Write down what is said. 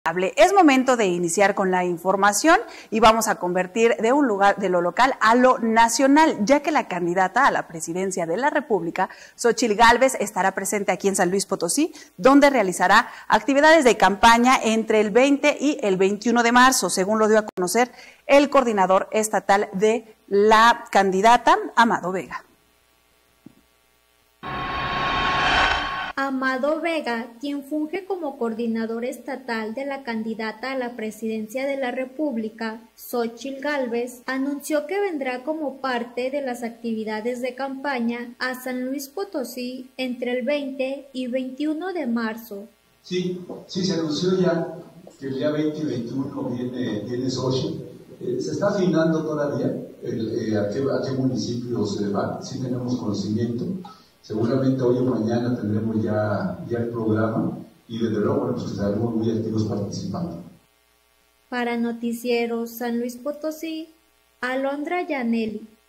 Es momento de iniciar con la información y vamos a convertir de lo local a lo nacional, ya que la candidata a la presidencia de la República, Xóchitl Gálvez, estará presente aquí en San Luis Potosí, donde realizará actividades de campaña entre el 20 y el 21 de marzo, según lo dio a conocer el coordinador estatal de la candidata, Amado Vega. Amado Vega, quien funge como coordinador estatal de la candidata a la presidencia de la República, Xóchitl Gálvez, anunció que vendrá como parte de las actividades de campaña a San Luis Potosí entre el 20 y 21 de marzo. Sí, se anunció ya que el día 20 y 21 viene Xóchitl. Se está afinando todavía a qué municipios va, sí tenemos conocimiento. Seguramente hoy o mañana tendremos ya el programa y desde luego pues estaremos muy activos participando. Para Noticieros San Luis Potosí, Alondra Yaneli.